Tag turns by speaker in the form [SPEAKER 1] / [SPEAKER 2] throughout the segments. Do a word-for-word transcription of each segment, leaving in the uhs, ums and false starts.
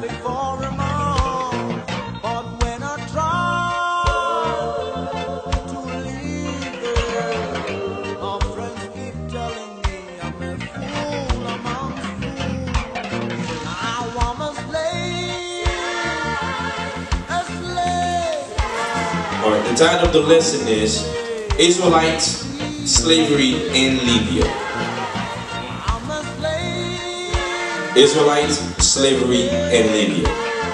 [SPEAKER 1] before him all. But when I try to leave it, my friends keep telling me I'm a fool, I'm a fool. Now I'm a slave, a slave.
[SPEAKER 2] All right, the title of the lesson is Israelite Slavery in Libya. Israelite slavery in Libya.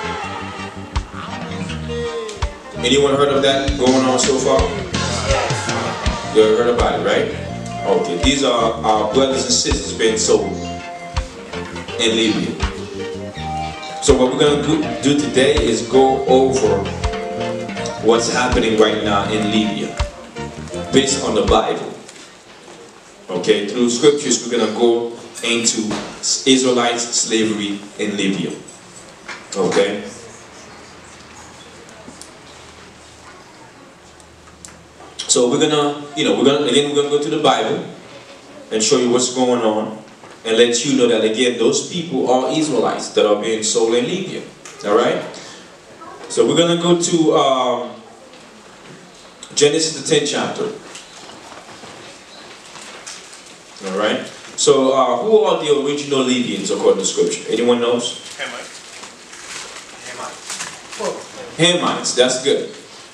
[SPEAKER 2] Anyone heard of that going on so far? You heard about it, right? Okay, these are our brothers and sisters being sold in Libya. So what we're going to do today is go over what's happening right now in Libya based on the Bible. Okay, through scriptures we're going to go into Israelite slavery in Libya. Okay? So we're gonna, you know, we're gonna again we're gonna go to the Bible and show you what's going on and let you know that again those people are Israelites that are being sold in Libya. Alright? So we're gonna go to um, Genesis the tenth chapter. Alright? So, uh, who are the original Libyans according to Scripture? Anyone knows?
[SPEAKER 3] Hamites. Hamites.
[SPEAKER 2] Hamites, that's good.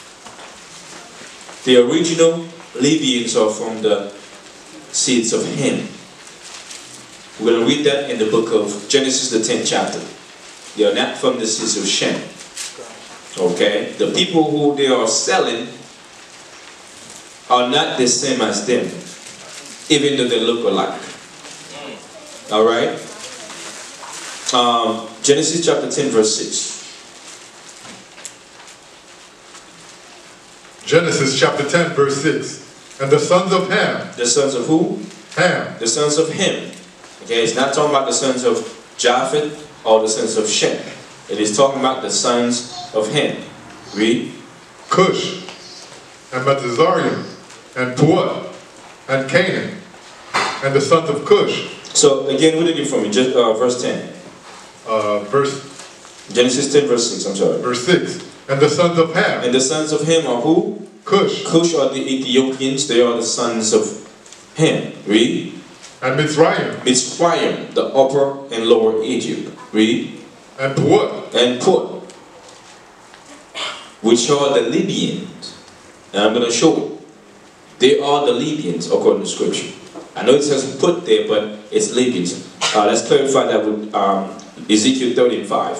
[SPEAKER 2] The original Libyans are from the seeds of Ham. We're going to read that in the book of Genesis, the tenth chapter. They are not from the seeds of Shem. Okay? The people who they are selling are not the same as them, even though they look alike. Alright? Um, Genesis chapter ten verse six.
[SPEAKER 4] Genesis chapter ten verse six. And the sons of Ham.
[SPEAKER 2] The sons of who?
[SPEAKER 4] Ham.
[SPEAKER 2] The sons of Ham. Okay, it's not talking about the sons of Japheth or the sons of Shem. It is talking about the sons of Ham. Read.
[SPEAKER 4] Cush. And Metazarium. And Puah. And Canaan. And the sons of Cush.
[SPEAKER 2] So again, what did you from me? Just uh, verse ten.
[SPEAKER 4] Uh, verse
[SPEAKER 2] Genesis ten verse six. I'm sorry.
[SPEAKER 4] Verse six. And the sons of Ham.
[SPEAKER 2] And the sons of Ham are who?
[SPEAKER 4] Cush.
[SPEAKER 2] Cush are the Ethiopians. They are the sons of Ham. Read.
[SPEAKER 4] And Mitzrayim.
[SPEAKER 2] Mitzrayim, the upper and lower Egypt. Read.
[SPEAKER 4] And Puah.
[SPEAKER 2] And Puah, which are the Libyans. And I'm going to show you. They are the Libyans according to Scripture. I know it says put there, but it's Libyans. Uh, let's clarify that with um, Ezekiel thirty and five.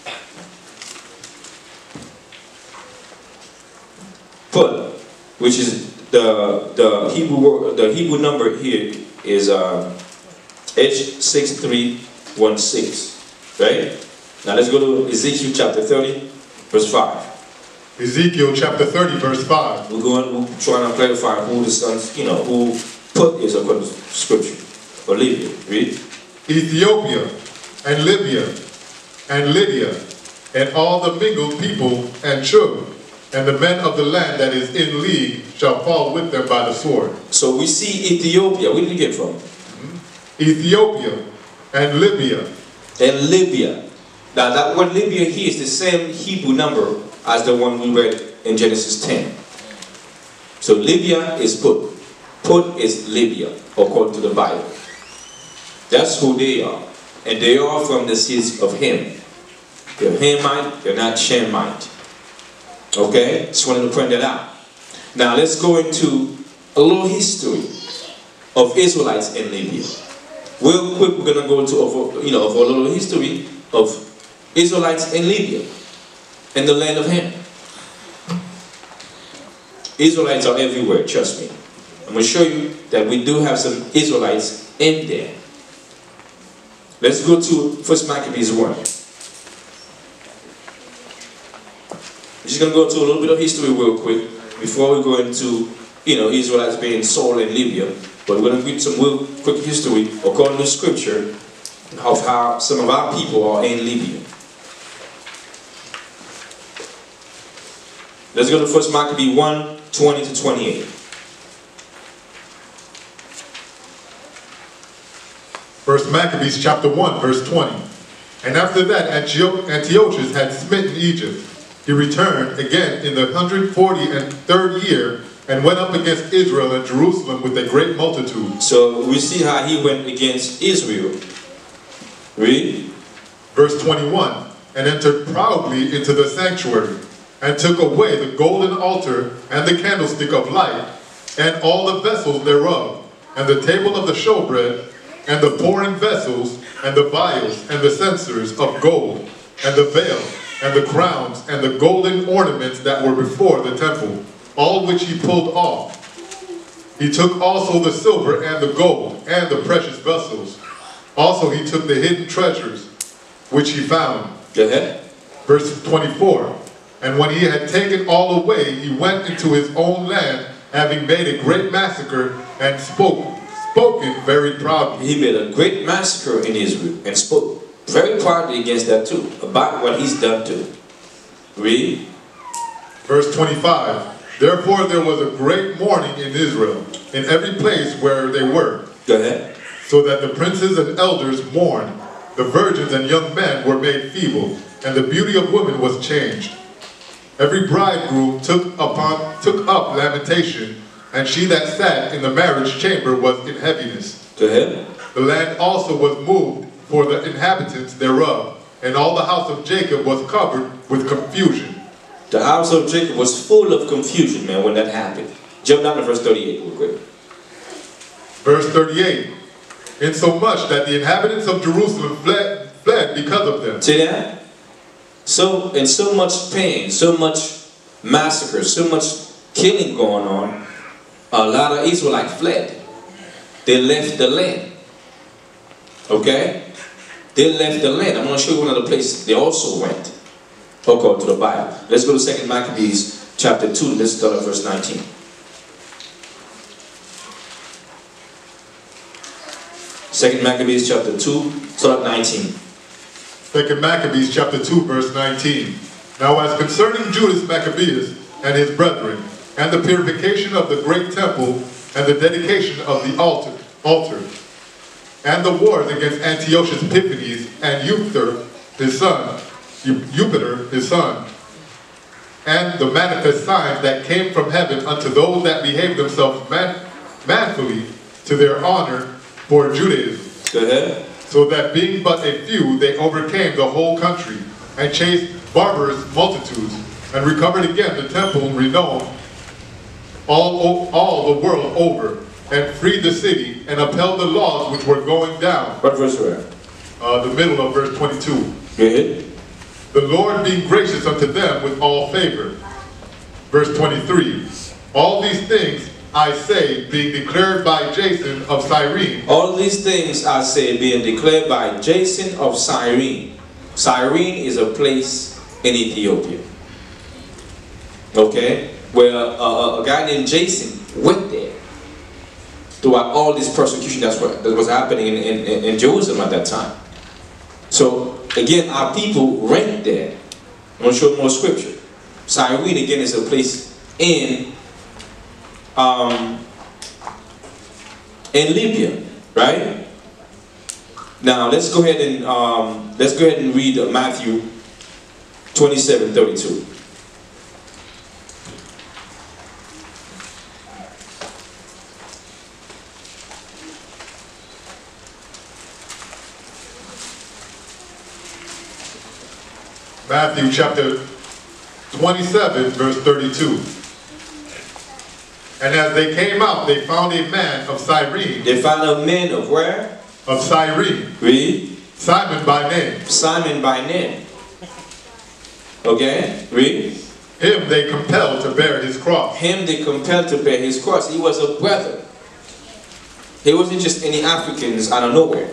[SPEAKER 2] Put, which is the the Hebrew word, the Hebrew number here is uh, H six three one six. Right? Now let's go to Ezekiel chapter thirty, verse five.
[SPEAKER 4] Ezekiel chapter thirty, verse five.
[SPEAKER 2] We're going, we're trying to clarify who the sons, you know, who Put is according to Scripture. Or Libya. Read.
[SPEAKER 4] Ethiopia and Libya and Lydia and all the mingled people and children and the men of the land that is in league shall fall with them by the sword.
[SPEAKER 2] So we see Ethiopia. Where did we get from?
[SPEAKER 4] Mm-hmm. Ethiopia and Libya.
[SPEAKER 2] And Libya. Now that word Libya here is the same Hebrew number as the one we read in Genesis ten. So Libya is Put. Put is Libya, according to the Bible. That's who they are. And they are from the seeds of Ham. They're Hamite, they're not Shemite. Okay? Just wanted to point that out. Now let's go into a little history of Israelites in Libya. Real quick, we're going to go into a, you know, of a little history of Israelites in Libya, in the land of Ham. Israelites are everywhere, trust me. I'm going to show you that we do have some Israelites in there. Let's go to First Maccabees one. We're just going to go into a little bit of history real quick before we go into, you know, Israelites being sold in Libya. But we're going to read some real quick history according to Scripture of how some of our people are in Libya. Let's go to First Maccabees one, twenty to twenty-eight.
[SPEAKER 4] First Maccabees chapter one, verse twenty. And after that, Antiochus had smitten Egypt. He returned again in the one hundred forty and third year and went up against Israel and Jerusalem with a great multitude.
[SPEAKER 2] So we see how he went against Israel. Read.
[SPEAKER 4] Verse twenty-one. And entered proudly into the sanctuary, and took away the golden altar and the candlestick of light, and all the vessels thereof, and the table of the showbread, and the pouring vessels, and the vials, and the censers of gold, and the veil, and the crowns, and the golden ornaments that were before the temple, all which he pulled off. He took also the silver and the gold, and the precious vessels. Also he took the hidden treasures, which he found.
[SPEAKER 2] Go ahead.
[SPEAKER 4] Verse twenty-four. And when he had taken all away, he went into his own land, having made a great massacre, and spoke, spoken very proudly.
[SPEAKER 2] He made a great massacre in Israel, and spoke very proudly against that too, about what he's done too. Read.
[SPEAKER 4] Verse twenty-five. Therefore there was a great mourning in Israel, in every place where they were.
[SPEAKER 2] Go ahead.
[SPEAKER 4] So that the princes and elders mourned. The virgins and young men were made feeble, and the beauty of women was changed. Every bridegroom took upon took up lamentation, and she that sat in the marriage chamber was in heaviness.
[SPEAKER 2] Go ahead.
[SPEAKER 4] The land also was moved for the inhabitants thereof, and all the house of Jacob was covered with confusion.
[SPEAKER 2] The house of Jacob was full of confusion, man, when that happened. Jump down to verse thirty-eight real quick.
[SPEAKER 4] Verse thirty-eight. Insomuch that the inhabitants of Jerusalem fled, fled because of them.
[SPEAKER 2] See that? So, and so much pain, so much massacre, so much killing going on, a lot of Israelites fled. They left the land. Okay? They left the land. I'm going to show you one other place they also went, according to the Bible. Let's go to Second Maccabees chapter two. Let's start at verse nineteen. Second Maccabees chapter two, start at nineteen.
[SPEAKER 4] Second Maccabees chapter two, verse nineteen. Now as concerning Judas Maccabeus and his brethren, and the purification of the great temple, and the dedication of the altar, altar, and the wars against Antiochus Epiphanes and Eupator his son, Eupator his son, and the manifest signs that came from heaven unto those that behaved themselves man manfully to their honor for Judaism.
[SPEAKER 2] Go ahead.
[SPEAKER 4] So that being but a few, they overcame the whole country, and chased barbarous multitudes, and recovered again the temple renowned all, all the world over, and freed the city, and upheld the laws which were going down.
[SPEAKER 2] What verse were?
[SPEAKER 4] Uh, the middle of verse twenty-two.
[SPEAKER 2] Go ahead.
[SPEAKER 4] The Lord being gracious unto them with all favor. Verse twenty-three. All these things I say, being declared by Jason of Cyrene.
[SPEAKER 2] All these things I say, being declared by Jason of Cyrene. Cyrene is a place in Ethiopia. Okay? Where uh, a guy named Jason went there throughout all this persecution that's what that was happening in, in, in Jerusalem at that time. So, again, our people went there. I'm going to show more scripture. Cyrene, again, is a place in Um, in Libya, right? Now let's go ahead and um, let's go ahead and read uh, Matthew twenty-seven thirty-two.
[SPEAKER 4] Matthew chapter twenty-seven, verse thirty-two. And as they came out, they found a man of Cyrene.
[SPEAKER 2] They found a man of where?
[SPEAKER 4] Of Cyrene.
[SPEAKER 2] Read.
[SPEAKER 4] Simon by name.
[SPEAKER 2] Simon by name. Okay, read.
[SPEAKER 4] Him they compelled to bear his cross.
[SPEAKER 2] Him they compelled to bear his cross. He was a brother. He wasn't just any Africans out of nowhere.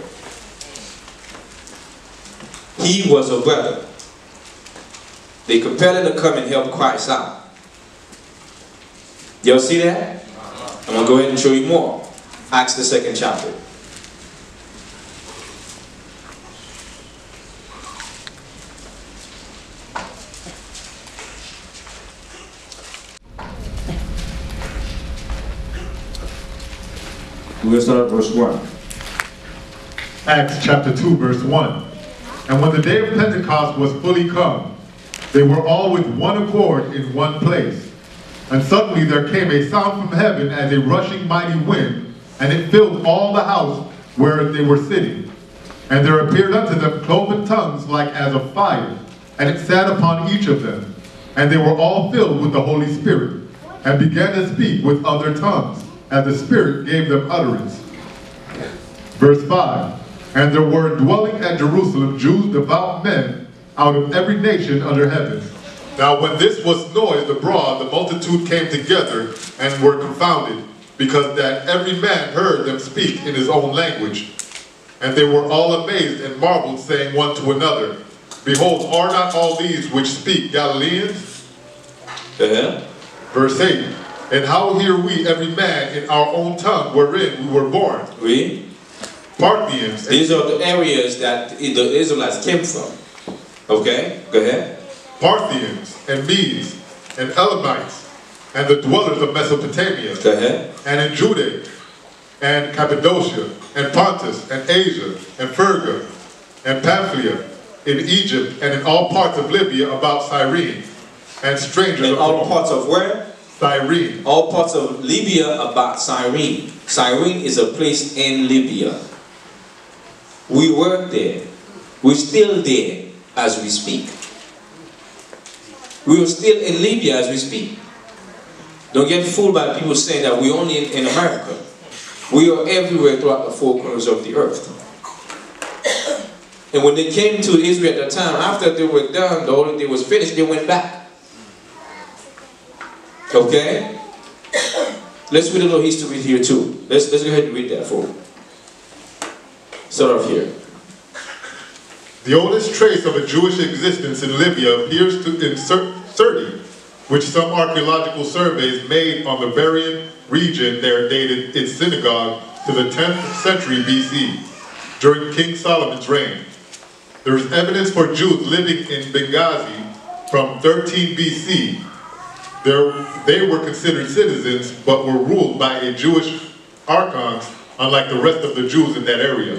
[SPEAKER 2] He was a brother. They compelled him to come and help Christ out. Y'all see that? I'm going to go ahead and show you more. Acts the second chapter. We're going to start at verse one.
[SPEAKER 4] Acts chapter two, verse one. And when the day of Pentecost was fully come, they were all with one accord in one place. And suddenly there came a sound from heaven as a rushing mighty wind, and it filled all the house where they were sitting. And there appeared unto them cloven tongues like as of fire, and it sat upon each of them. And they were all filled with the Holy Spirit, and began to speak with other tongues, as the Spirit gave them utterance. Verse five, and there were dwelling at Jerusalem Jews, devout men, out of every nation under heaven.
[SPEAKER 3] Now when this was noised abroad, the multitude came together and were confounded, because that every man heard them speak in his own language. And they were all amazed and marveled, saying one to another, Behold, are not all these which speak Galileans?
[SPEAKER 2] Uh-huh.
[SPEAKER 3] Verse eight, and how hear we every man in our own tongue wherein we were born?
[SPEAKER 2] We?
[SPEAKER 3] Parthians.
[SPEAKER 2] These are the areas that the Israelites came from. Okay, go ahead.
[SPEAKER 3] Parthians and Medes and Elamites and the dwellers of Mesopotamia.
[SPEAKER 2] Go ahead.
[SPEAKER 3] And in Judea and Cappadocia and Pontus and Asia and Phrygia and Pamphylia, in Egypt and in all parts of Libya about Cyrene, and strangers.
[SPEAKER 2] In all parts of where?
[SPEAKER 3] Cyrene.
[SPEAKER 2] All parts of Libya about Cyrene. Cyrene is a place in Libya. We were there. We're still there as we speak. We are still in Libya as we speak. Don't get fooled by people saying that we're only in, in America. We are everywhere throughout the four corners of the earth. And when they came to Israel at the time, after they were done, the holiday was finished, they went back. Okay? Let's read a little history here too. Let's, let's go ahead and read that for you. Start off here.
[SPEAKER 3] The oldest trace of a Jewish existence in Libya appears to in Sirte, which some archaeological surveys made on the Barian region there dated its synagogue to the tenth century B C, during King Solomon's reign. There is evidence for Jews living in Benghazi from thirteen B C. There, they were considered citizens, but were ruled by a Jewish archon, unlike the rest of the Jews in that area.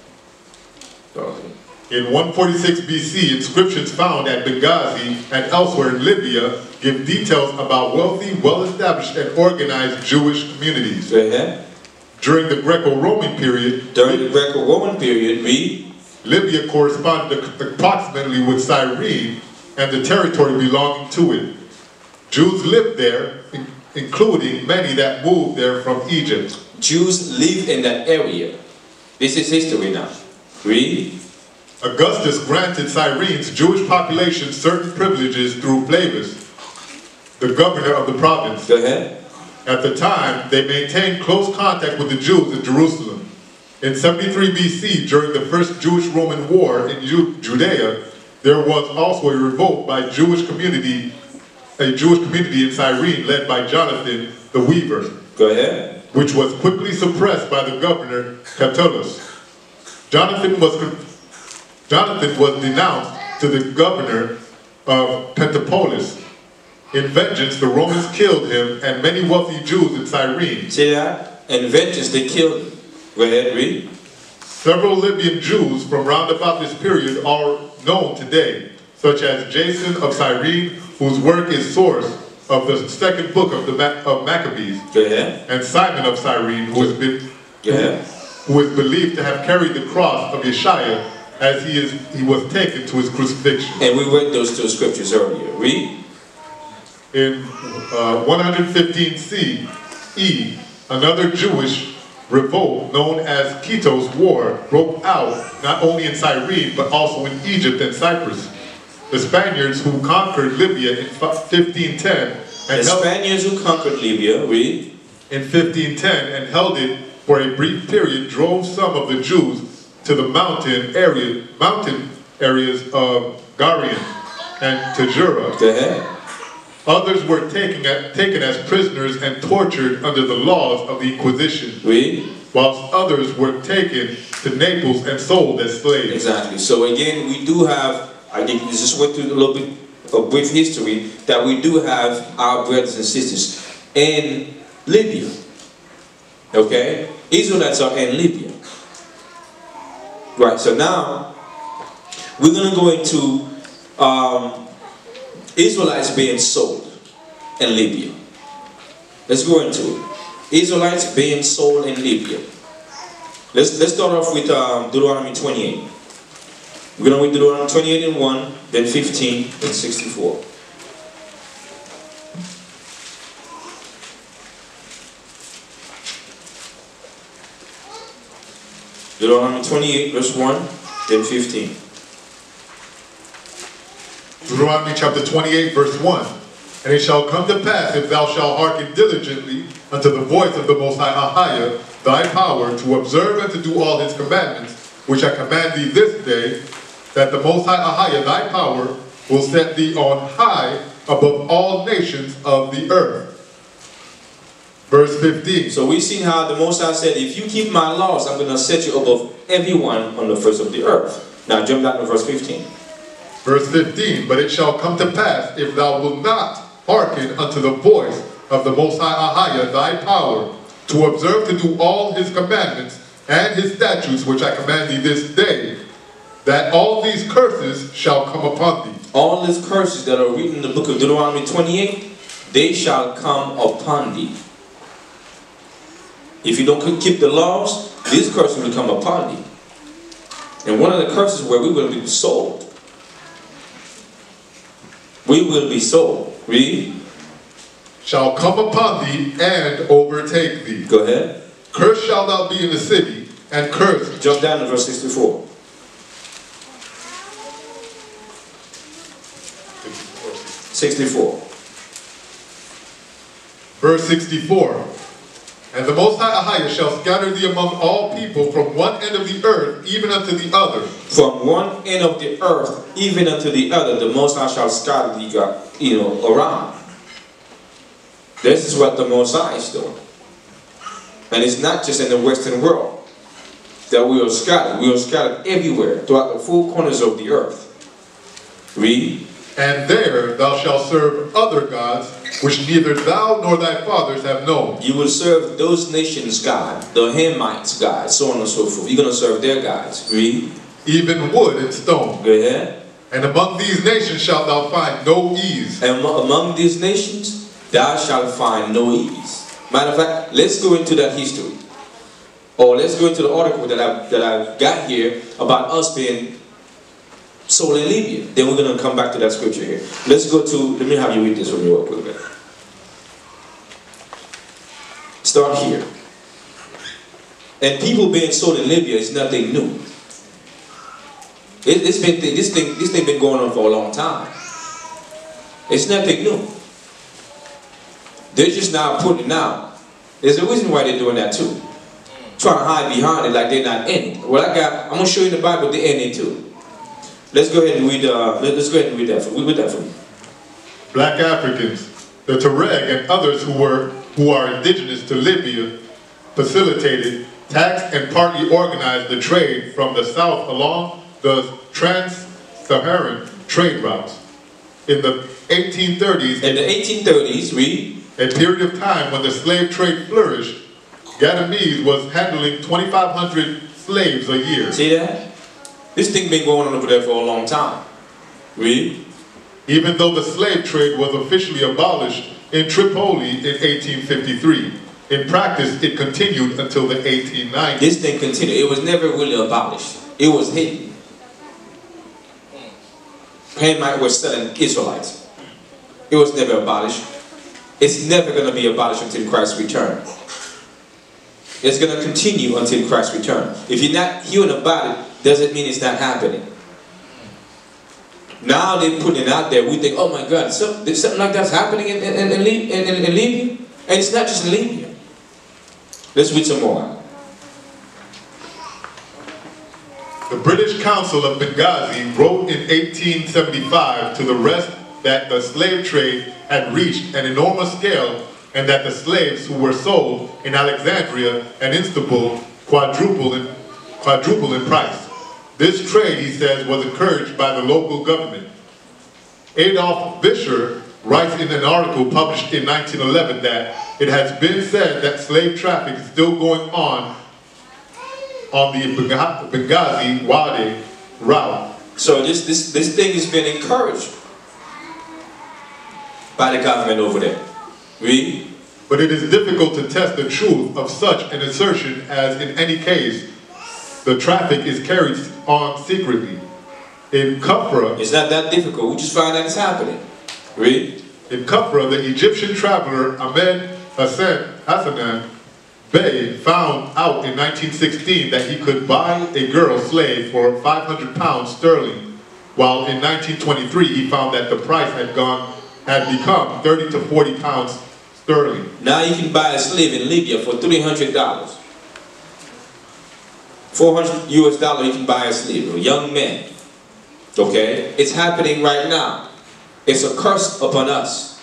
[SPEAKER 3] In one forty-six B C, inscriptions found at Benghazi and elsewhere in Libya give details about wealthy, well-established, and organized Jewish communities.
[SPEAKER 2] Uh-huh.
[SPEAKER 3] During the Greco-Roman period,
[SPEAKER 2] During the Greco-Roman period, we
[SPEAKER 3] Libya corresponded approximately with Cyrene and the territory belonging to it. Jews lived there, including many that moved there from Egypt.
[SPEAKER 2] Jews live in that area. This is history now. Read.
[SPEAKER 3] Augustus granted Cyrene's Jewish population certain privileges through Flavius, the governor of the province.
[SPEAKER 2] Go ahead.
[SPEAKER 3] At the time, they maintained close contact with the Jews in Jerusalem. In seventy-three B C, during the first Jewish-Roman war in Ju Judea, there was also a revolt by Jewish community, a Jewish community in Cyrene led by Jonathan the Weaver.
[SPEAKER 2] Go ahead.
[SPEAKER 3] Which was quickly suppressed by the governor Catullus. Jonathan was Jonathan was denounced to the governor of Pentapolis. In vengeance, the Romans killed him and many wealthy Jews in Cyrene.
[SPEAKER 2] See that? In vengeance, they killed him. Go ahead, read.
[SPEAKER 3] Several Libyan Jews from round about this period are known today, such as Jason of Cyrene, whose work is source of the second book of the Ma of Maccabees.
[SPEAKER 2] Go ahead.
[SPEAKER 3] And Simon of Cyrene, who is, been,
[SPEAKER 2] Go ahead.
[SPEAKER 3] who is believed to have carried the cross of Yashayah as he is he was taken to his crucifixion.
[SPEAKER 2] And we read those two scriptures earlier. Read.
[SPEAKER 3] In uh, one fifteen C E, another Jewish revolt known as Quito's War broke out not only in Cyrene but also in Egypt and Cyprus. The Spaniards who conquered Libya in fifteen ten and
[SPEAKER 2] the Spaniards who conquered Libya, read.
[SPEAKER 3] In fifteen ten and held it for a brief period, drove some of the Jews to the mountain area, mountain areas of Garian and Tajura.
[SPEAKER 2] Go ahead.
[SPEAKER 3] Others were taken, at, taken as prisoners and tortured under the laws of the Inquisition.
[SPEAKER 2] Read.
[SPEAKER 3] Whilst others were taken to Naples and sold as slaves.
[SPEAKER 2] Exactly. So again, we do have, I think we just went through a little bit of brief history, that we do have our brothers and sisters in Libya. Okay? Israelites are in Libya. Right, so now, We're going to go into um, Israelites being sold in Libya. Let's go into it. Israelites being sold in Libya. Let's, let's start off with um, Deuteronomy twenty-eight. We're going to read Deuteronomy twenty-eight and one, then fifteen, then sixty-four. Deuteronomy twenty-eight, verse one, then fifteen.
[SPEAKER 3] Deuteronomy chapter twenty-eight, verse one. And it shall come to pass, if thou shalt hearken diligently unto the voice of the Most High Ahayah, thy power, to observe and to do all his commandments, which I command thee this day, that the Most High Ahayah, thy power, will set thee on high above all nations of the earth. Verse fifteen.
[SPEAKER 2] So we've seen how the Most High said, if you keep my laws, I'm going to set you above everyone on the face of the earth. Now jump down to verse fifteen.
[SPEAKER 3] Verse fifteen. But it shall come to pass, if thou wilt not hearken unto the voice of the Most High Ahayah, thy power, to observe to do all his commandments and his statutes, which I command thee this day, that all these curses shall come upon thee.
[SPEAKER 2] All these curses that are written in the book of Deuteronomy twenty-eight, they shall come upon thee. If you don't keep the laws, these curses will come upon thee. And one of the curses where we will be sold. We will be sold. Read.
[SPEAKER 3] Shall come upon thee and overtake thee.
[SPEAKER 2] Go ahead.
[SPEAKER 3] Cursed shalt thou be in the city, and cursed.
[SPEAKER 2] Jump down to verse sixty-four. sixty-four.
[SPEAKER 3] Verse sixty-four. And the Most High Ahayah shall scatter thee among all people from one end of the earth even unto the other.
[SPEAKER 2] From one end of the earth even unto the other, the Most High shall scatter thee, you know, around. This is what the Most High is doing. And it's not just in the Western world that we are scattered. We are scattered everywhere, throughout the four corners of the earth. Read.
[SPEAKER 3] And there thou shalt serve other gods, which neither thou nor thy fathers have known.
[SPEAKER 2] You will serve those nations' God, the Hamites' God, so on and so forth. You're going to serve their gods. Read.
[SPEAKER 3] Even wood and stone.
[SPEAKER 2] Go ahead.
[SPEAKER 3] And among these nations shalt thou find no ease.
[SPEAKER 2] And among these nations, thou shalt find no ease. Matter of fact, let's go into that history. Or let's go into the article that I've, that I've got here about us being sold in Libya. Then we're going to come back to that scripture here. Let's go to, let me have you read this from you real quick. Start here. And people being sold in Libya is nothing new. It, it's been, this thing this thing been going on for a long time. It's nothing new. They're just now putting it out. There's a reason why they're doing that too. Trying to hide behind it like they're not in it. Well, I got, I'm going to show you in the Bible they're in it too. Let's go ahead and read, uh, let's go ahead and read that for, read that for me.
[SPEAKER 3] Black Africans, the Tuareg and others who were who are indigenous to Libya, facilitated, taxed, and partly organized the trade from the south along the trans-Saharan trade routes. In the eighteen thirties,
[SPEAKER 2] in the eighteen thirties, read.
[SPEAKER 3] A period of time when the slave trade flourished, Gadames was handling twenty-five hundred slaves a year.
[SPEAKER 2] See that? This thing been going on over there for a long time. Read.
[SPEAKER 3] Even though the slave trade was officially abolished in Tripoli in eighteen fifty-three, in practice it continued until the eighteen nineties.
[SPEAKER 2] This thing continued. It was never really abolished. It was hidden. Hamites were selling Israelites. It was never abolished. It's never going to be abolished until Christ's return. It's going to continue until Christ's return. If you're not hearing about it, doesn't mean it's not happening. Now they're putting it out there. We think, oh my God, so, there's something like that's happening in, in, in, in, in, in Libya? And it's not just in Libya. Let's read some more.
[SPEAKER 3] The British Council of Benghazi wrote in eighteen seventy-five to the rest that the slave trade had reached an enormous scale and that the slaves who were sold in Alexandria and Istanbul quadrupled in, quadrupled in price. This trade, he says, was encouraged by the local government. Adolf Vischer writes in an article published in nineteen eleven that it has been said that slave traffic is still going on on the Benghazi Wadi route,
[SPEAKER 2] So this, this, this thing has been encouraged by the government over there. Read.
[SPEAKER 3] But it is difficult to test the truth of such an assertion, as in any case, the traffic is carried on secretly. In Kufra,
[SPEAKER 2] it's not that difficult. We just find that it's happening. Read.
[SPEAKER 3] In Kufra, the Egyptian traveler Ahmed Hassan Hassanan Bey found out in nineteen sixteen that he could buy a girl slave for five hundred pounds sterling, while in nineteen twenty-three he found that the price had gone had become thirty to forty pounds sterling.
[SPEAKER 2] Now you can buy a slave in Libya for three hundred dollars. four hundred U S dollars you can buy a slave, a young man. Okay? It's happening right now. It's a curse upon us.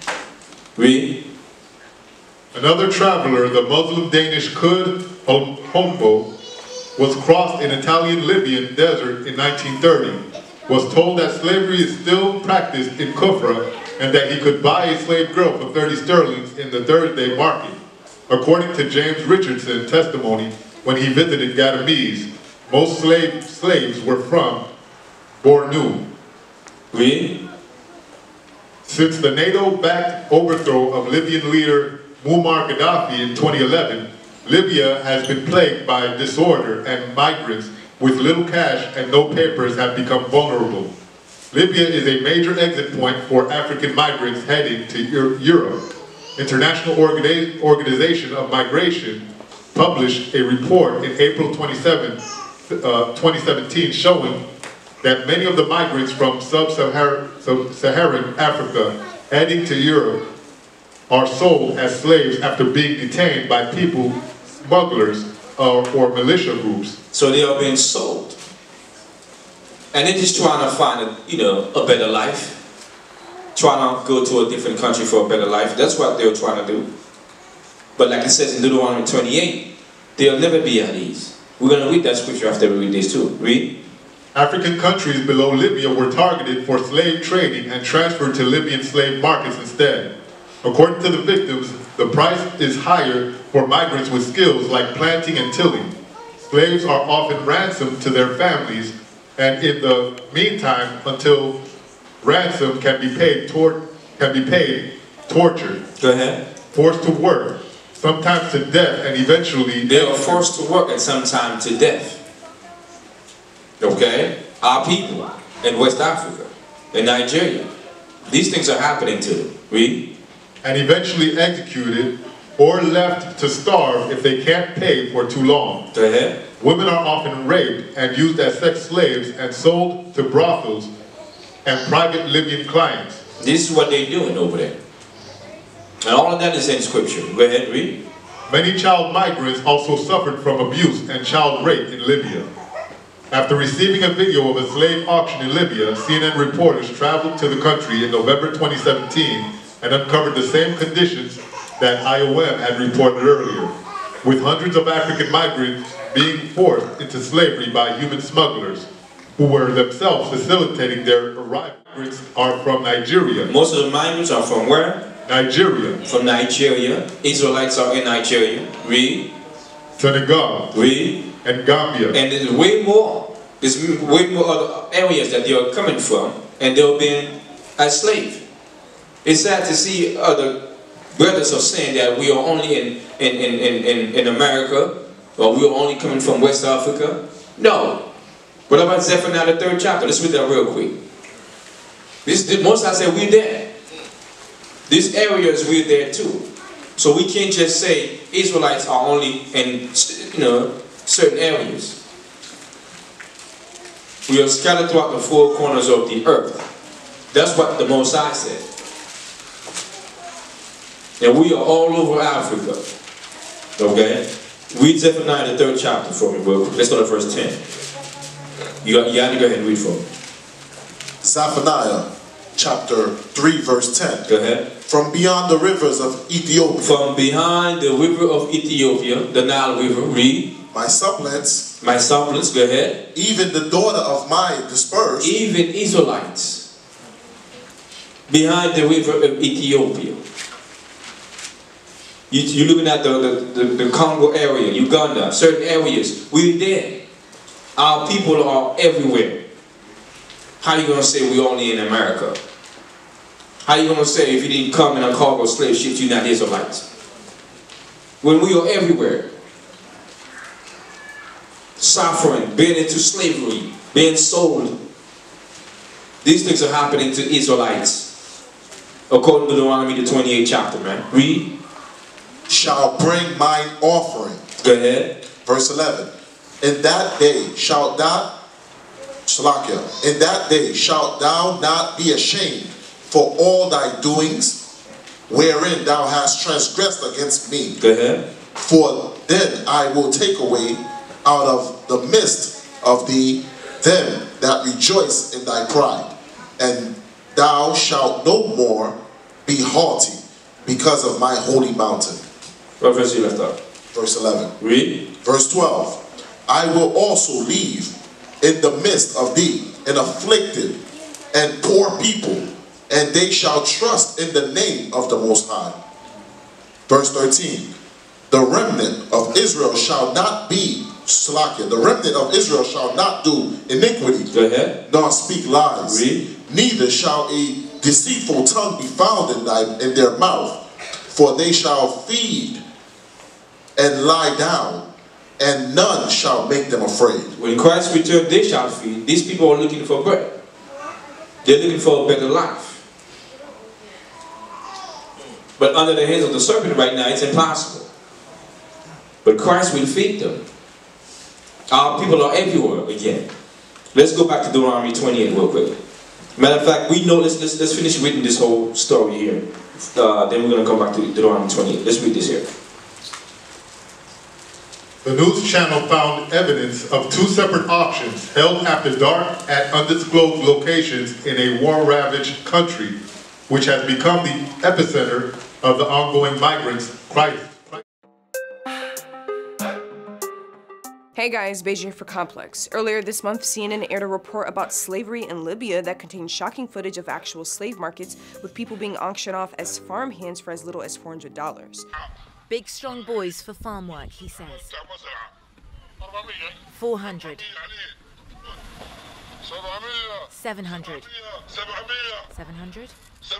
[SPEAKER 2] Read.
[SPEAKER 3] Another traveler, the Muslim Danish Kud Hombo, was crossed in Italian-Libyan desert in nineteen thirty, was told that slavery is still practiced in Kufra and that he could buy a slave girl for thirty sterlings in the Thursday market. According to James Richardson's testimony, when he visited Gadamis, most slave, slaves were from Bornu.
[SPEAKER 2] Read.
[SPEAKER 3] Since the NATO-backed overthrow of Libyan leader Muammar Gaddafi in twenty eleven, Libya has been plagued by disorder, and migrants with little cash and no papers have become vulnerable. Libya is a major exit point for African migrants heading to Europe. International Organi- Organization of Migration published a report in April twenty-seventh, uh, twenty seventeen showing that many of the migrants from sub-Saharan Saharan Africa heading to Europe are sold as slaves after being detained by people, smugglers, uh, or militia groups.
[SPEAKER 2] So they are being sold. And they're just trying to find a, you know, a better life. Trying to go to a different country for a better life. That's what they're trying to do. But like it says in Deuteronomy twenty-eight, they'll never be at ease. We're going to read that scripture after we read this too. Read.
[SPEAKER 3] African countries below Libya were targeted for slave trading and transferred to Libyan slave markets instead. According to the victims, the price is higher for migrants with skills like planting and tilling. Slaves are often ransomed to their families, and in the meantime, until ransom can be paid, tor can be paid, tortured,
[SPEAKER 2] Go ahead.
[SPEAKER 3] forced to work, sometimes to death, and eventually
[SPEAKER 2] They are forced to work and sometimes to death. Okay? Our people in West Africa, in Nigeria, these things are happening to them. Read.
[SPEAKER 3] and eventually executed or left to starve if they can't pay for too long.
[SPEAKER 2] Go ahead.
[SPEAKER 3] Women are often raped and used as sex slaves and sold to brothels and private Libyan clients.
[SPEAKER 2] This is what they're doing over there. And all of that is in scripture. Go ahead, read.
[SPEAKER 3] Many child migrants also suffered from abuse and child rape in Libya. After receiving a video of a slave auction in Libya, C N N reporters traveled to the country in November twenty seventeen and uncovered the same conditions that I O M had reported earlier, with hundreds of African migrants being forced into slavery by human smugglers, who were themselves facilitating their arrival. Migrants are from Nigeria.
[SPEAKER 2] Most of the migrants are from where?
[SPEAKER 3] Nigeria.
[SPEAKER 2] From Nigeria. Israelites are in Nigeria. Read.
[SPEAKER 3] Senegal.
[SPEAKER 2] Read.
[SPEAKER 3] And Gambia.
[SPEAKER 2] And there's way more. There's way more other areas that they are coming from, and they're being as slaves. It's sad to see other brothers are saying that we are only in, in, in, in, in, in America, or we are only coming from West Africa. No. What about Zephaniah the third chapter? Let's read that real quick. This, the most I said we're there. These areas we're there too. So we can't just say Israelites are only in, you know, certain areas. We are scattered throughout the four corners of the earth. That's what the Most High said. And we are all over Africa. Okay? Read Zephaniah the third chapter for me, real quick. Let's go to verse ten. You got, you got to go ahead and read for me.
[SPEAKER 5] Zephaniah chapter three verse ten.
[SPEAKER 2] Go ahead.
[SPEAKER 5] From beyond the rivers of Ethiopia.
[SPEAKER 2] From behind the river of Ethiopia, the Nile River, read.
[SPEAKER 5] My suppliants.
[SPEAKER 2] My suppliants, go ahead.
[SPEAKER 5] Even the daughter of my dispersed.
[SPEAKER 2] Even Israelites. Behind the river of Ethiopia. You, you're looking at the, the, the, the Congo area, Uganda, certain areas. We're there. Our people are everywhere. how are you going to say we're only in America? How are you going to say if you didn't come in a cargo slave ship, you're not Israelites? When we are everywhere. Suffering, being into slavery, being sold. These things are happening to Israelites. According to Deuteronomy, the twenty-eighth chapter, man. Read.
[SPEAKER 5] Shall bring mine offering.
[SPEAKER 2] Go ahead.
[SPEAKER 5] Verse eleven. In that day shalt thou, Salakia, in that day shalt thou not be ashamed for all thy doings, wherein thou hast transgressed against me.
[SPEAKER 2] Go ahead.
[SPEAKER 5] For then I will take away out of the midst of thee them that rejoice in thy pride, and thou shalt no more be haughty because of my holy mountain.
[SPEAKER 2] What verse you left out?
[SPEAKER 5] Verse eleven.
[SPEAKER 2] Read.
[SPEAKER 5] Verse twelve. I will also leave in the midst of thee an afflicted and poor people, and they shall trust in the name of the Most High. Verse thirteen. The remnant of Israel shall not be Salakia. The remnant of Israel shall not do iniquity.
[SPEAKER 2] Go ahead.
[SPEAKER 5] Nor speak lies.
[SPEAKER 2] Read.
[SPEAKER 5] Neither shall a deceitful tongue be found in, thy, in their mouth. For they shall feed and lie down, and none shall make them afraid.
[SPEAKER 2] When Christ returns, they shall feed. These people are looking for bread. They're looking for a better life. But under the hands of the serpent right now, it's impossible. But Christ will feed them. Our people are everywhere again. Let's go back to Deuteronomy twenty-eight real quick. Matter of fact, we know, let's, let's, let's finish reading this whole story here. Uh, then we're going to come back to Deuteronomy twenty-eight. Let's read this here.
[SPEAKER 3] The news channel found evidence of two separate auctions held after dark at undisclosed locations in a war-ravaged country, which has become the epicenter of the ongoing migrants' crisis.
[SPEAKER 6] Hey guys, Beijing for Complex. Earlier this month, C N N aired a report about slavery in Libya that contained shocking footage of actual slave markets, with people being auctioned off as farm hands for as little as four hundred dollars.
[SPEAKER 7] Big strong boys for farm work, he says. four hundred. seven hundred. seven hundred?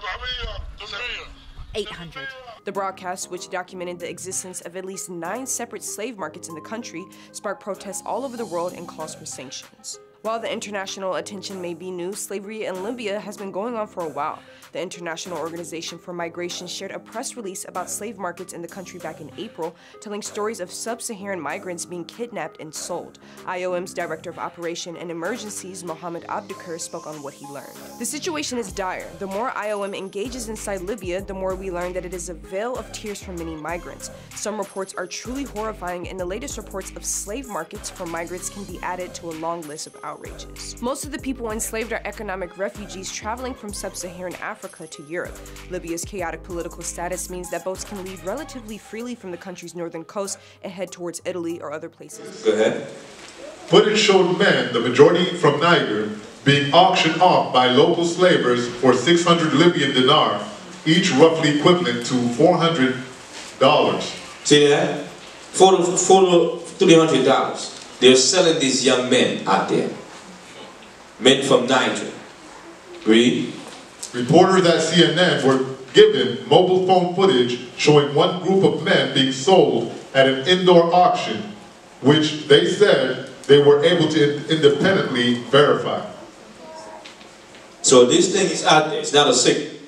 [SPEAKER 7] eight hundred.
[SPEAKER 6] The broadcast, which documented the existence of at least nine separate slave markets in the country, sparked protests all over the world and calls for sanctions. While the international attention may be new, slavery in Libya has been going on for a while. The International Organization for Migration shared a press release about slave markets in the country back in April, telling stories of sub-Saharan migrants being kidnapped and sold. I O M's Director of Operation and Emergencies, Mohammed Abdikar, spoke on what he learned. The situation is dire. The more I O M engages inside Libya, the more we learn that it is a veil of tears for many migrants. Some reports are truly horrifying, and the latest reports of slave markets for migrants can be added to a long list of outrages. Most of the people enslaved are economic refugees traveling from sub-Saharan Africa to Europe. Libya's chaotic political status means that boats can leave relatively freely from the country's northern coast and head towards Italy or other places.
[SPEAKER 2] Go ahead.
[SPEAKER 3] Footage showed men, the majority from Niger, being auctioned off by local slavers for six hundred Libyan dinar, each roughly equivalent to four hundred dollars.
[SPEAKER 2] See that? For three hundred dollars. They're selling these young men out there. Men from Niger. Read.
[SPEAKER 3] Reporters at C N N were given mobile phone footage showing one group of men being sold at an indoor auction, which they said they were able to independently verify.
[SPEAKER 2] So this thing is out there. It's not a secret.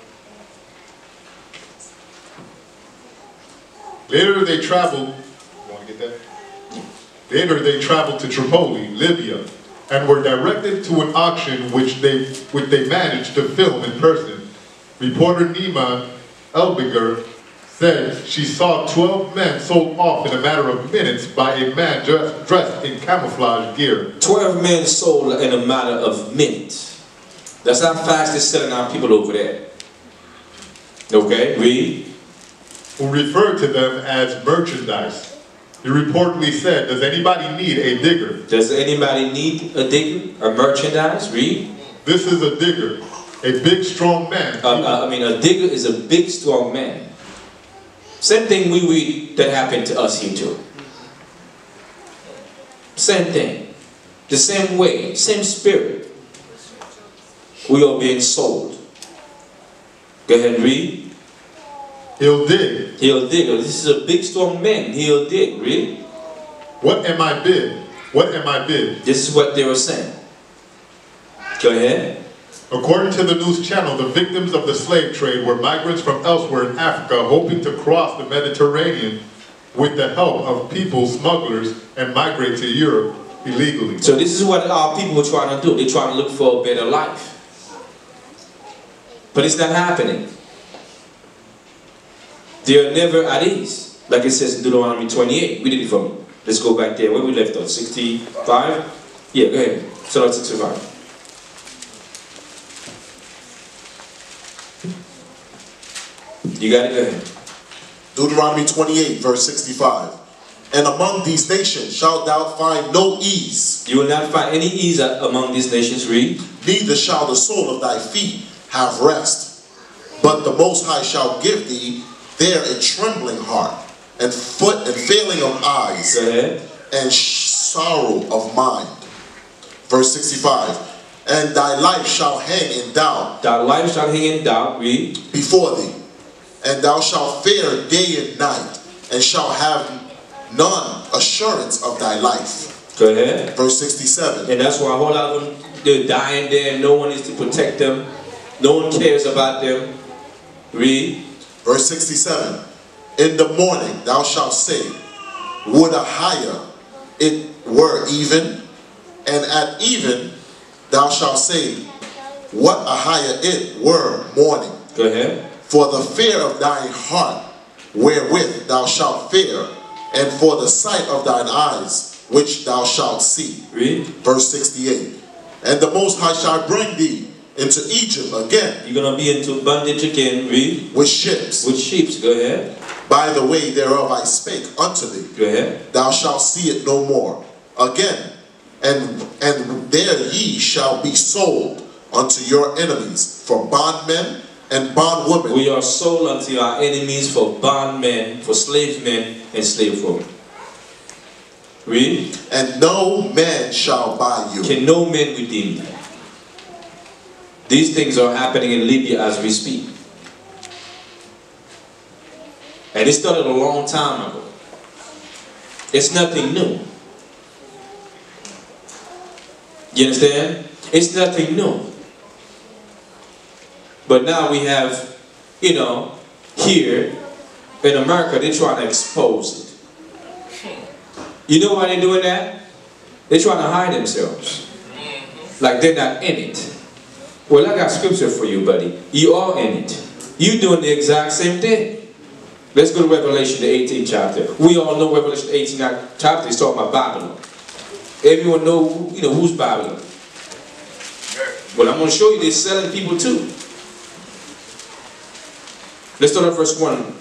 [SPEAKER 3] Later they traveled, you want to get that? Later they traveled to Tripoli, Libya, and were directed to an auction which they, which they managed to film in person. Reporter Nima Elbiger said she saw twelve men sold off in a matter of minutes by a man dressed, dressed in camouflage gear.
[SPEAKER 2] twelve men sold in a matter of minutes. That's how fast they're selling our people over there. Okay, read.
[SPEAKER 3] Who referred to them as merchandise. He reportedly said, does anybody need a digger?
[SPEAKER 2] Does anybody need a digger? A merchandise? Read.
[SPEAKER 3] This is a digger, a big strong man.
[SPEAKER 2] Uh, uh, I mean, a digger is a big strong man. Same thing we read that happened to us here too. Same thing. The same way, same spirit. We are being sold. Go ahead and read.
[SPEAKER 3] He'll dig.
[SPEAKER 2] He'll dig. This is a big, strong man. He'll dig. Read.
[SPEAKER 3] What am I bid? What am I bid?
[SPEAKER 2] This is what they were saying. Go ahead.
[SPEAKER 3] According to the news channel, the victims of the slave trade were migrants from elsewhere in Africa hoping to cross the Mediterranean with the help of people smugglers and migrate to Europe illegally.
[SPEAKER 2] So this is what our people were trying to do. They're trying to look for a better life. But it's not happening. They are never at ease. Like it says in Deuteronomy twenty-eight. We did it for me. Let's go back there. Where we left off? sixty-five? Yeah, go ahead. Start at sixty-five. You got it? Go ahead.
[SPEAKER 5] Deuteronomy twenty-eight, verse sixty-five. And among these nations shalt thou find no ease.
[SPEAKER 2] You will not find any ease among these nations. Read.
[SPEAKER 5] Neither shall the sole of thy feet have rest. But the Most High shall give thee there a trembling heart, and foot, and failing of eyes,
[SPEAKER 2] Go ahead.
[SPEAKER 5] and sorrow of mind. Verse sixty-five. And thy life shall hang in doubt.
[SPEAKER 2] Thy life shall hang in doubt. Read.
[SPEAKER 5] Before thee. And thou shalt fear day and night, and shalt have none assurance of thy life.
[SPEAKER 2] Go ahead.
[SPEAKER 5] Verse sixty-seven.
[SPEAKER 2] And that's why a whole lot of them, they're dying there. No one is to protect them. No one cares about them. Read.
[SPEAKER 5] Verse sixty-seven. In the morning thou shalt say, would Ahayah it were even, and at even thou shalt say, what Ahayah it were morning.
[SPEAKER 2] Go ahead.
[SPEAKER 5] For the fear of thine heart, wherewith thou shalt fear, and for the sight of thine eyes, which thou shalt see.
[SPEAKER 2] Read.
[SPEAKER 5] Verse sixty-eight. And the Most High shall bring thee into Egypt again.
[SPEAKER 2] You're going to be into bondage again. Read.
[SPEAKER 5] With ships.
[SPEAKER 2] With sheep. Go ahead.
[SPEAKER 5] By the way thereof I spake unto thee.
[SPEAKER 2] Go ahead.
[SPEAKER 5] Thou shalt see it no more again. And, and there ye shall be sold unto your enemies for bondmen and bondwomen.
[SPEAKER 2] We are sold unto our enemies for bondmen, for slave men, and slave women. Read.
[SPEAKER 5] And no man shall buy you.
[SPEAKER 2] Can no man redeem you? These things are happening in Libya as we speak. And it started a long time ago. It's nothing new. You understand? It's nothing new. But now we have, you know, here in America, they're trying to expose it. You know why they're doing that? They're trying to hide themselves. Like they're not in it. Well, I got scripture for you, buddy. You are in it. You're doing the exact same thing. Let's go to Revelation, the eighteenth chapter. We all know Revelation, the eighteenth chapter is talking about Babylon. Everyone know, you know, who's Babylon. Well, I'm going to show you they're selling people too. Let's start at verse one.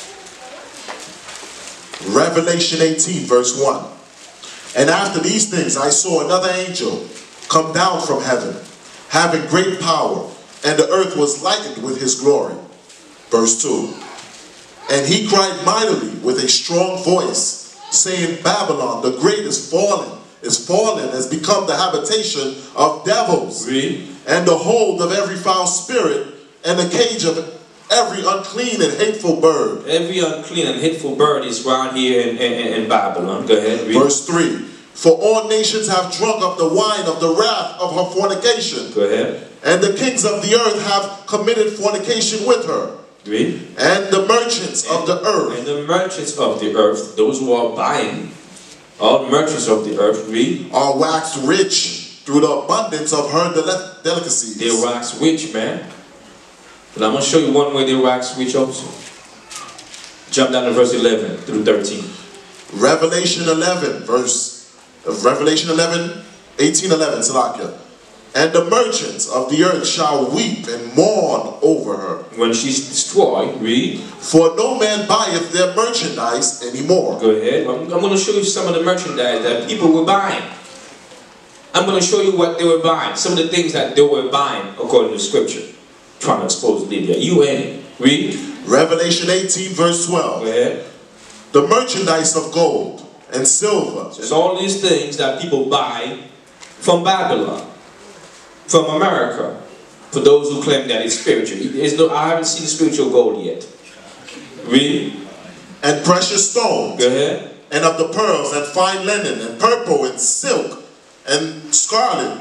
[SPEAKER 5] Revelation eighteen, verse one. And after these things I saw another angel come down from heaven, having great power, and the earth was lightened with his glory. Verse two. And he cried mightily with a strong voice, saying, Babylon, the great is fallen, is fallen, has become the habitation of devils,
[SPEAKER 2] Read.
[SPEAKER 5] and the hold of every foul spirit, and the cage of every unclean and hateful bird.
[SPEAKER 2] Every unclean and hateful bird is around here in, in, in Babylon. Go ahead. Read.
[SPEAKER 5] Verse three. For all nations have drunk of the wine of the wrath of her fornication.
[SPEAKER 2] Go ahead.
[SPEAKER 5] And the kings of the earth have committed fornication with her.
[SPEAKER 2] Read.
[SPEAKER 5] And the merchants
[SPEAKER 2] and,
[SPEAKER 5] of the earth.
[SPEAKER 2] And the merchants of the earth, those who are buying, all merchants of the earth, read.
[SPEAKER 5] Are waxed rich through the abundance of her del delicacies.
[SPEAKER 2] They wax rich, man. But I'm going to show you one way they wax rich also. Jump down to verse eleven through thirteen.
[SPEAKER 5] Revelation eleven, verse, Revelation eleven, eighteen, eleven, Salakia. And the merchants of the earth shall weep and mourn over her.
[SPEAKER 2] When she's destroyed, read.
[SPEAKER 5] For no man buyeth their merchandise anymore.
[SPEAKER 2] Go ahead. I'm, I'm going to show you some of the merchandise that people were buying. I'm going to show you what they were buying. Some of the things that they were buying according to scripture. Trying to expose Libya. You in it. Read.
[SPEAKER 5] Revelation eighteen, verse twelve.
[SPEAKER 2] Go ahead.
[SPEAKER 5] The merchandise of gold and silver.
[SPEAKER 2] So it's all these things that people buy from Babylon, from America, For those who claim that it's spiritual. There's no, I haven't seen the spiritual gold yet. Read.
[SPEAKER 5] And precious stones.
[SPEAKER 2] Go ahead.
[SPEAKER 5] And of the pearls, and fine linen, and purple, and silk, and scarlet.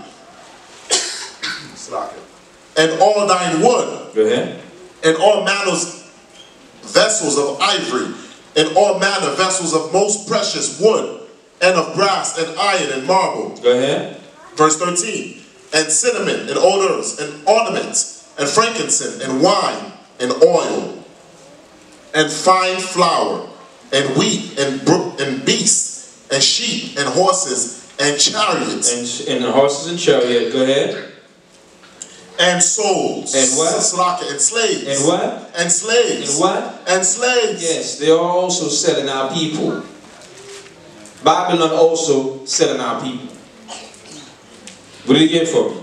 [SPEAKER 5] And all thine wood.
[SPEAKER 2] Go ahead.
[SPEAKER 5] And all manners vessels of ivory, and all manner vessels of most precious wood, and of brass, and iron, and marble.
[SPEAKER 2] Go ahead.
[SPEAKER 5] Verse thirteen. And cinnamon, and odors, and ornaments, and frankincense, and wine, and oil, and fine flour, and wheat, and brook, and beasts, and sheep, and horses, and chariots.
[SPEAKER 2] And, and horses and chariots. Go ahead.
[SPEAKER 5] And souls.
[SPEAKER 2] And what?
[SPEAKER 5] And slaves.
[SPEAKER 2] And what?
[SPEAKER 5] And slaves.
[SPEAKER 2] And what?
[SPEAKER 5] And slaves.
[SPEAKER 2] Yes, they are also selling our people. Babylon also selling our people. What did he get for me?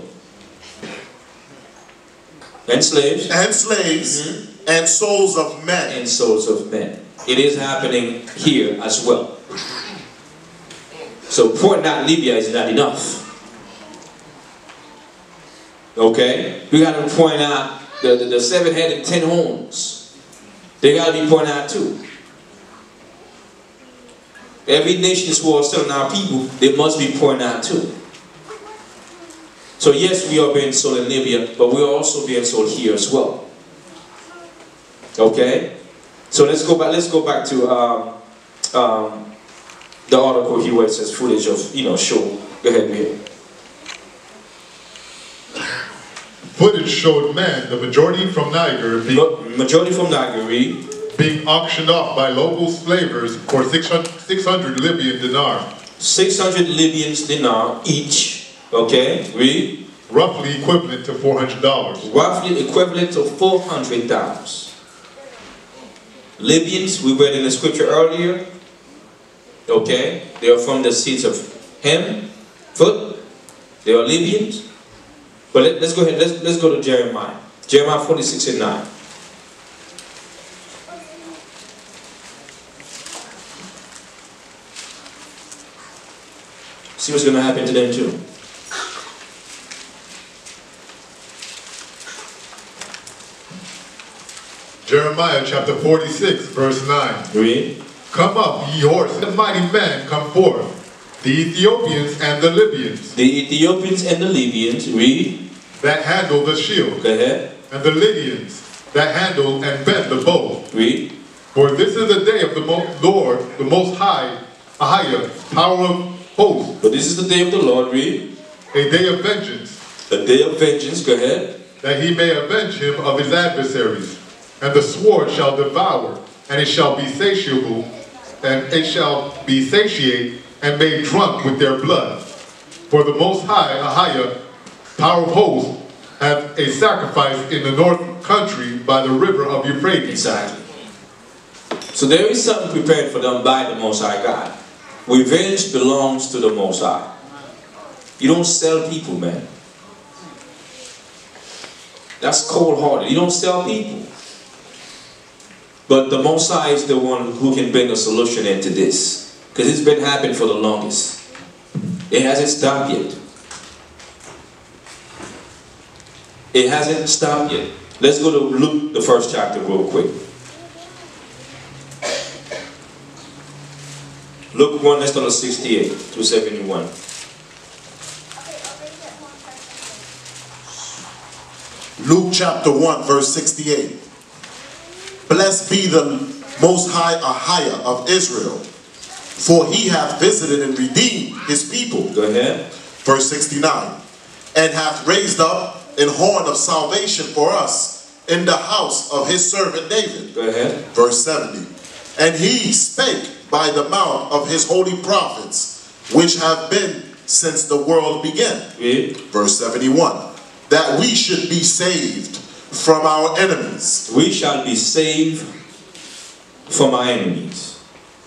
[SPEAKER 2] And slaves.
[SPEAKER 5] And slaves. Mm-hmm. And souls of men.
[SPEAKER 2] And souls of men. It is happening here as well. So pointing out Libya is not enough. Okay? We got to point out the, the, the seven headed ten horns. They got to be pointed out too. Every nation who are selling our people, they must be pointed out too. So yes, we are being sold in Libya, but we are also being sold here as well. Okay? So let's go back. Let's go back to um, um, the article here where it says footage of, you know, show. Go ahead, go ahead.
[SPEAKER 3] Footage showed men, the majority from Niger, being,
[SPEAKER 2] majority from Niger,
[SPEAKER 3] being auctioned off by local slavers for six hundred Libyan dinar.
[SPEAKER 2] six hundred Libyan dinar each. Okay, read.
[SPEAKER 3] Roughly equivalent to four hundred dollars.
[SPEAKER 2] Roughly equivalent to four hundred dollars. Libyans, we read in the scripture earlier. Okay, they are from the seeds of Ham, foot. They are Libyans. But let, let's go ahead, let's, let's go to Jeremiah. Jeremiah forty-six and nine. See what's going to happen to them too.
[SPEAKER 3] Jeremiah chapter forty-six, verse nine.
[SPEAKER 2] Read.
[SPEAKER 3] Come up, ye horses, and mighty men come forth, the Ethiopians and the Libyans.
[SPEAKER 2] The Ethiopians and the Libyans, read.
[SPEAKER 3] That handle the shield.
[SPEAKER 2] Go ahead.
[SPEAKER 3] And the Lydians, that handle and bend the bow.
[SPEAKER 2] Read.
[SPEAKER 3] For this is the day of the Mo Lord, the Most High, Ahayah, power of hosts.
[SPEAKER 2] But this is the day of the Lord, read.
[SPEAKER 3] A day of vengeance.
[SPEAKER 2] A day of vengeance, go ahead.
[SPEAKER 3] That he may avenge him of his adversaries. And the sword shall devour, and it shall be satiable, and it shall be satiate, and made drunk with their blood. For the Most High, Ahayah, power of hosts, hath a sacrifice in the north country by the river of Euphrates.
[SPEAKER 2] Exactly. So there is something prepared for them by the Most High God. Revenge belongs to the Most High. You don't sell people, man. That's cold-hearted. You don't sell people. But the Most High is the one who can bring a solution into this. Because it's been happening for the longest. It hasn't stopped yet. It hasn't stopped yet. Let's go to Luke, the first chapter, real quick. Luke one, let's start at sixty-eight through seventy-one.
[SPEAKER 5] Luke chapter one, verse sixty-eight. Blessed be the Most High Ahayah of Israel, for he hath visited and redeemed his people.
[SPEAKER 2] Go ahead.
[SPEAKER 5] Verse sixty-nine. And hath raised up an horn of salvation for us in the house of his servant David.
[SPEAKER 2] Go ahead.
[SPEAKER 5] Verse seventy. And he spake by the mouth of his holy prophets, which have been since the world began.
[SPEAKER 2] Read.
[SPEAKER 5] Verse seventy-one. That we should be saved from our enemies.
[SPEAKER 2] We shall be saved from our enemies.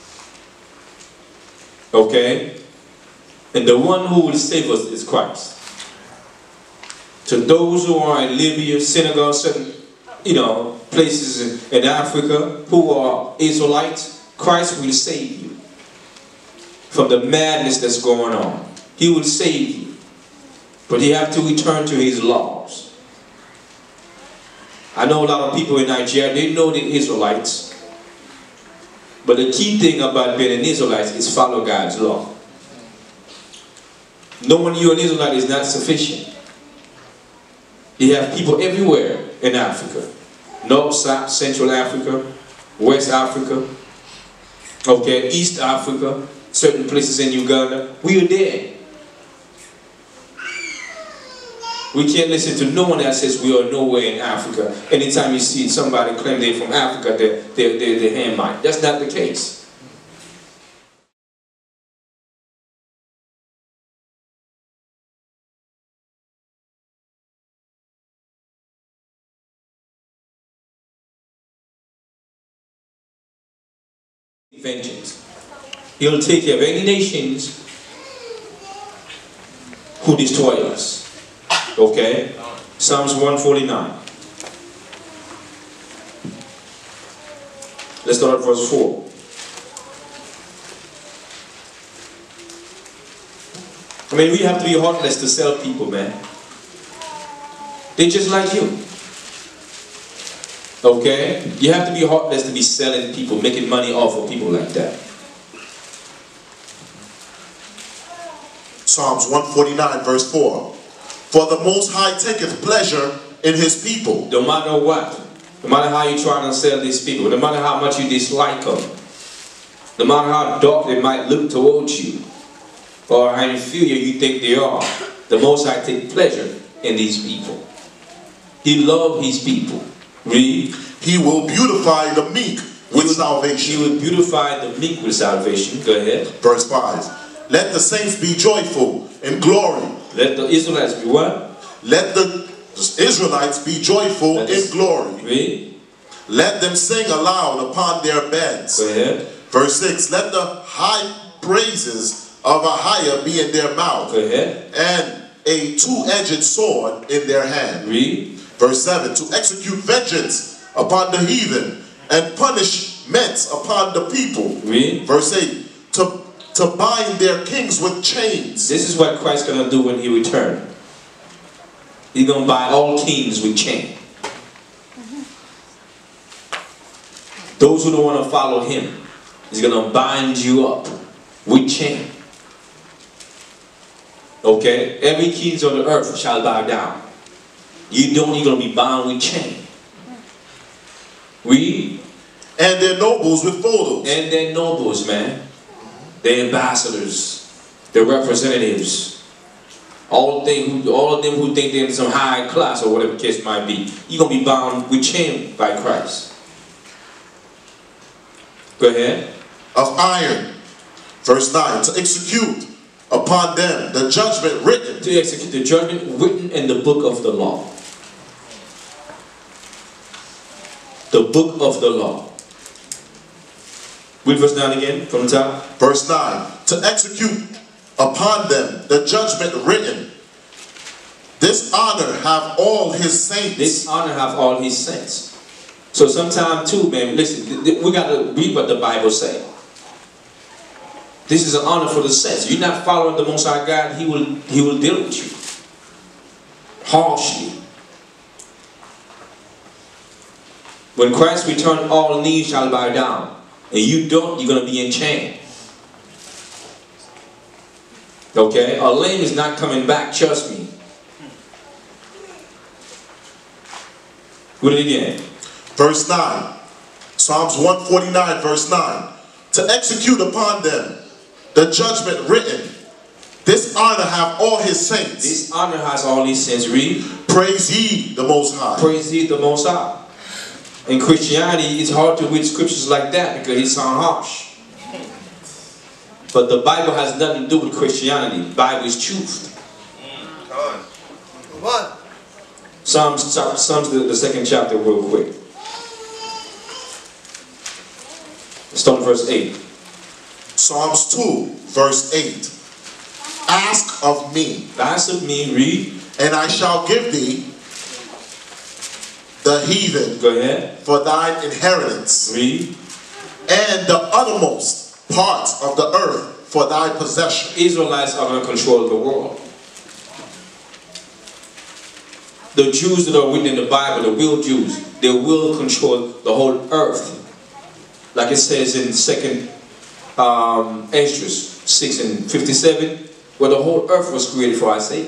[SPEAKER 2] Okay? And the one who will save us is Christ. To those who are in Libya, Senegal, certain, you know, places in, in Africa who are Israelites, Christ will save you from the madness that's going on. He will save you. But you have to return to his laws. I know a lot of people in Nigeria, they know the Israelites. But the key thing about being an Israelite is follow God's law. Knowing you're an Israelite is not sufficient. You have people everywhere in Africa. North, South, Central Africa, West Africa, okay, East Africa, certain places in Uganda. We are there. We can't listen to no one that says we are nowhere in Africa. Anytime you see somebody claim they're from Africa, they're, they're, they're, they're Hamite. That's not the case. Vengeance. He'll take care of any nations who destroy us. Okay? Psalms one forty-nine. Let's start at verse four. I mean, we have to be heartless to sell people, man. They're just like you. Okay? You have to be heartless to be selling people, making money off of people like that.
[SPEAKER 5] Psalms one forty-nine verse four. For the Most High taketh pleasure in his people.
[SPEAKER 2] No matter what, no matter how you're trying to sell these people, no matter how much you dislike them, no matter how dark they might look towards you, or how inferior you think they are, the Most High takes pleasure in these people. He loves his people. Read.
[SPEAKER 5] He will beautify the meek with salvation.
[SPEAKER 2] He will beautify the meek with salvation. Go ahead.
[SPEAKER 5] Verse five. Let the saints be joyful in glory.
[SPEAKER 2] Let the Israelites be what?
[SPEAKER 5] Let the Israelites be joyful Let in glory.
[SPEAKER 2] Read.
[SPEAKER 5] Let them sing aloud upon their beds.
[SPEAKER 2] Go ahead.
[SPEAKER 5] Verse six. Let the high praises of Ahayah be in their mouth.
[SPEAKER 2] Go ahead.
[SPEAKER 5] And a two-edged sword in their hand.
[SPEAKER 2] Read.
[SPEAKER 5] Verse seven. To execute vengeance upon the heathen and punishments upon the people.
[SPEAKER 2] Read.
[SPEAKER 5] Verse eight. To To bind their kings with chains.
[SPEAKER 2] This is what Christ's going to do when he returns. He's going to bind all kings with chains. Those who don't want to follow him, he's going to bind you up with chains. Okay? Every king on the earth shall bow down. You don't, you're going to be bound with chains. Read.
[SPEAKER 5] And their nobles with photos.
[SPEAKER 2] And their nobles, man. The ambassadors, the representatives, all of them who, all of them who think they're in some high class or whatever the case might be, you're going to be bound with chain by Christ. Go ahead.
[SPEAKER 5] Of iron. Verse nine. To execute upon them the judgment written.
[SPEAKER 2] To execute the judgment written in the book of the law. The book of the law. Read verse nine again, from the top.
[SPEAKER 5] Verse nine. To execute upon them the judgment written. This honor have all his saints.
[SPEAKER 2] This honor have all his saints. So sometimes too, man, listen, we got to read what the Bible says. This is an honor for the saints. You're not following the Most High God, he will, he will deal with you harshly. When Christ returns, all knees shall bow down. And you don't, you're going to be in chain. Okay? A lame is not coming back, trust me. Read it again.
[SPEAKER 5] Verse nine. Psalms one forty-nine, verse nine. To execute upon them the judgment written. This honor have all his saints.
[SPEAKER 2] This honor has all his saints. Read.
[SPEAKER 5] Praise ye the Most High.
[SPEAKER 2] Praise ye the Most High. In Christianity, it's hard to read scriptures like that because it sounds harsh. But the Bible has nothing to do with Christianity. The Bible is truth.
[SPEAKER 1] What?
[SPEAKER 2] Psalms, Psalms the, the second chapter real quick. Start at verse eight.
[SPEAKER 5] Psalms two, verse eight. Ask of me.
[SPEAKER 2] Ask of me, read.
[SPEAKER 5] And I shall give thee the heathen.
[SPEAKER 2] Go ahead.
[SPEAKER 5] For thine inheritance.
[SPEAKER 2] Read.
[SPEAKER 5] And the uttermost parts of the earth for thy possession.
[SPEAKER 2] Israelites are going to control the world. the Jews that are written in the Bible, the real Jews, they will control the whole earth. Like it says in second um, Ezra six and fifty-seven, where the whole earth was created for our sake.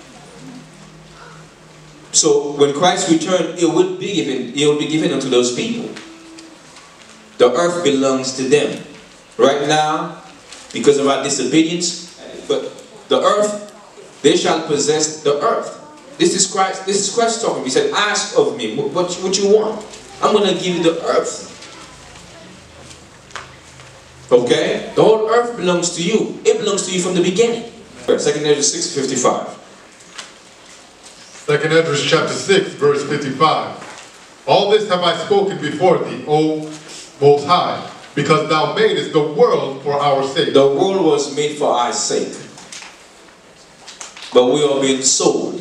[SPEAKER 2] So when Christ returned, it will be given, it will be given unto those people. The earth belongs to them. Right now, because of our disobedience, but the earth, they shall possess the earth. This is Christ, this is Christ talking. He said, ask of me what, what you want. I'm going to give you the earth. Okay? The whole earth belongs to you. It belongs to you from the beginning. Second Ezra six fifty-five.
[SPEAKER 3] Second Ezra chapter six, verse fifty-five. All this have I spoken before thee, O Most High, because thou madest the world for our sake.
[SPEAKER 2] The world was made for our sake. But we are being sold.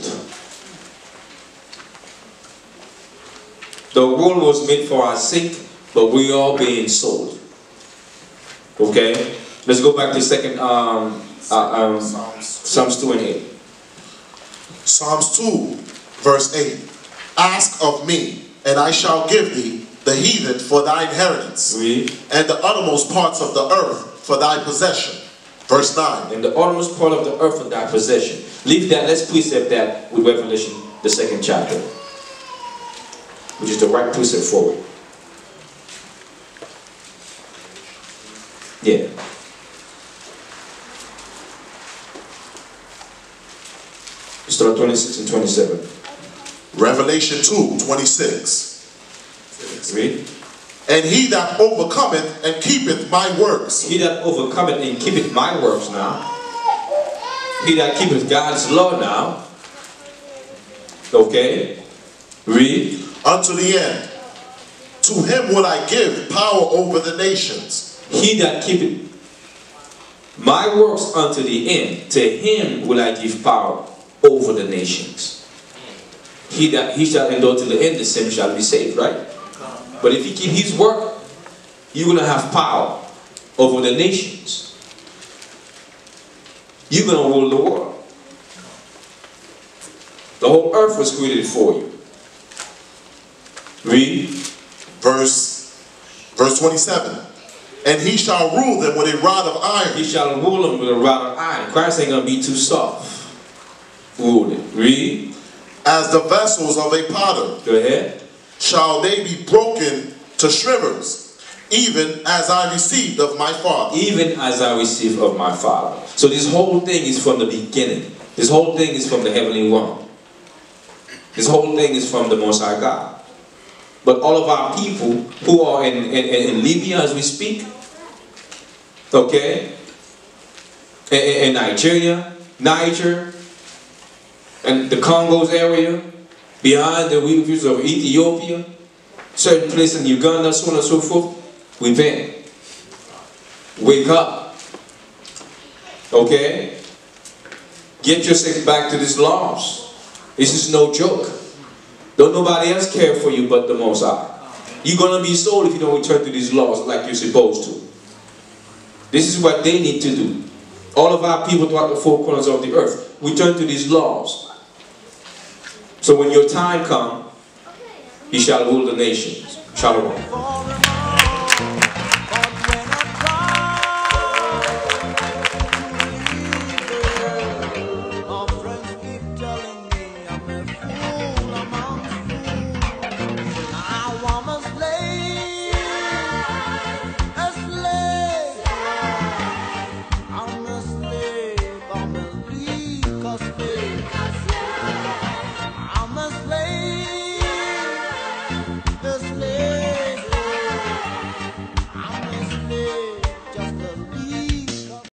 [SPEAKER 2] The world was made for our sake, but we are being sold. Okay? Let's go back to second um, uh, um, Psalms two and eight.
[SPEAKER 5] Psalms two, verse eight. Ask of me, and I shall give thee the heathen for thy inheritance,
[SPEAKER 2] Oui.
[SPEAKER 5] and the uttermost parts of the earth for thy possession. Verse nine.
[SPEAKER 2] And the uttermost part of the earth for thy possession. Leave that, let's precept that with Revelation, the second chapter, which is the right precept forward. Yeah. Start twenty-six and twenty-seven.
[SPEAKER 5] Revelation two, twenty-six.
[SPEAKER 2] Read.
[SPEAKER 5] And he that overcometh and keepeth my works.
[SPEAKER 2] He that overcometh and keepeth my works now. He that keepeth God's law now. Okay. Read.
[SPEAKER 5] Unto the end. To him will I give power over the nations.
[SPEAKER 2] He that keepeth my works unto the end, to him will I give power over the nations. He that he shall endure to the end, the same shall be saved, right? But if you keep his work, you're going to have power over the nations. You're going to rule the world. The whole earth was created for you. Read.
[SPEAKER 5] Verse, verse twenty-seven. And he shall rule them with a rod of iron.
[SPEAKER 2] He shall rule them with a rod of iron. Christ ain't going to be too soft. Rule it. Read.
[SPEAKER 5] As the vessels of a potter.
[SPEAKER 2] Go ahead.
[SPEAKER 5] Shall they be broken to shivers, even as I received of my Father.
[SPEAKER 2] Even as I received of my Father. So this whole thing is from the beginning. This whole thing is from the heavenly realm. This whole thing is from the Most High God. But all of our people who are in, in, in Libya as we speak, okay, in, in Nigeria, Niger, and the Congo's area, behind the rivers of Ethiopia, certain places in Uganda, so on and so forth, repent. Wake up. Okay? Get yourself back to these laws. This is no joke. Don't nobody else care for you but the Most High. You're going to be sold if you don't return to these laws like you're supposed to. This is what they need to do. All of our people throughout the four corners of the earth, return to these laws. So when your time comes, he shall rule the nations. Shalom.